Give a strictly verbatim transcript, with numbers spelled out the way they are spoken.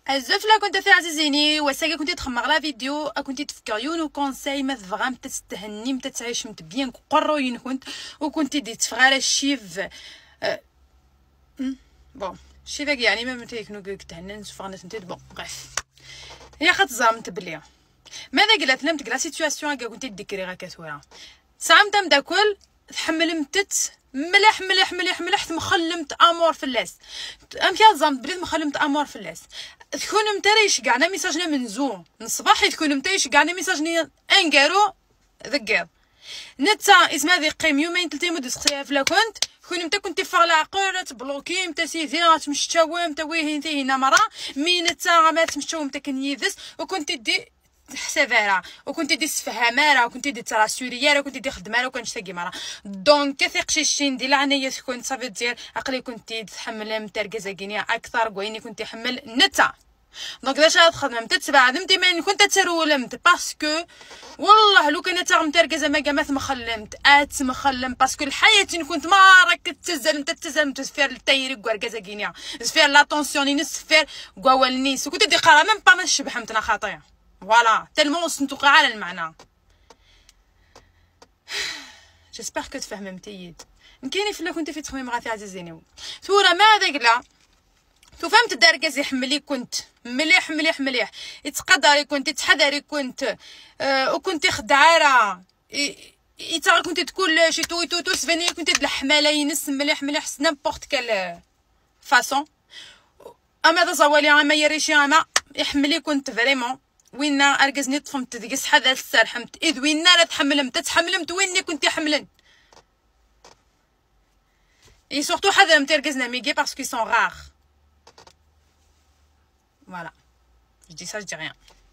بزاف لا كنت في عزيزيني وساكا كنت تخمغ لا فيديو كنت تفكر يونو كونساي ما فغام تستهني متى تعيش مت بيان قروين كنت وكنت دي تفغال الشيف أه... بون شيفاك يعني ما متى يكونوا كتهنن سفغنا تنتي بون بريف هي خاط زامت بلي ماذا قالت لنا متقلا سيتوياسيون كا كنت ديكري غا كثوره سامت داكل تحمل متت ملح ملح ملح ملح تمخلمت امور في اللاس امكيا زامت بلي مخلمت امور في اللاس تكون متريش كاعنا ميساجنا من زو من الصباح تكون متريش كاعنا ميساجني انكارو ذكر نتا اسمها ذي قيم يومين ثلاثه مده تختلاف لا كنت كون متى كنتي فاغ العقل تبلوكي متى سيدي غتمشتاوي متى وين انت هنا مره مي نتا ما تمشتاو متى كنيدس وكنت دي حساباره وكنت دي سفهاماره وكنت دي تراسورياره وكنت دي خدماره وكنشتاقي مره دونك كثيق شي ديال عناية كنت صافي ديال عقلي كنت تحمل متركزه كينيا اكثر كويني كنت حمل نتا دونك داش هاد الخدمه متى تبع دمتي ما كنت تسرولمت باسكو والله لو كان تا متركزه ما قامت مخلمت ات مخلم باسكو الحياه كنت ما راك تتزل انت تتزل تسفير التايري كواركازا كينيا تسفير لاتونسيون نسفير كوالنيس وكنت دي قرا ميم با ما شبحمتنا خاطيه فوالا تالمون سنتوقع على المعنى جيسبر كو تفهمتي كاينين فلا كنت في تخميم غاتي عزيزيني ثورة ماذا قلا تو فهمت الدركز يحملي كنت مليح مليح مليح يتقدري كنت تحذري كنت أه وكنت خدعاره يتا كنت تقول شي تو تو تو سفني كنت الحماله ينس مليح مليح نيمبورط كال فاصون اما ذا زوالي ما يريشي اما يحملي كنت فريمون وين اركزني طفمت ديك حدا السرحمت اذ وين لا تحملمت تحملمت وين كنت حملن اي سورتو حدا متركزنا ميغي باسكو سون رار. Voilà, je dis ça, je dis rien.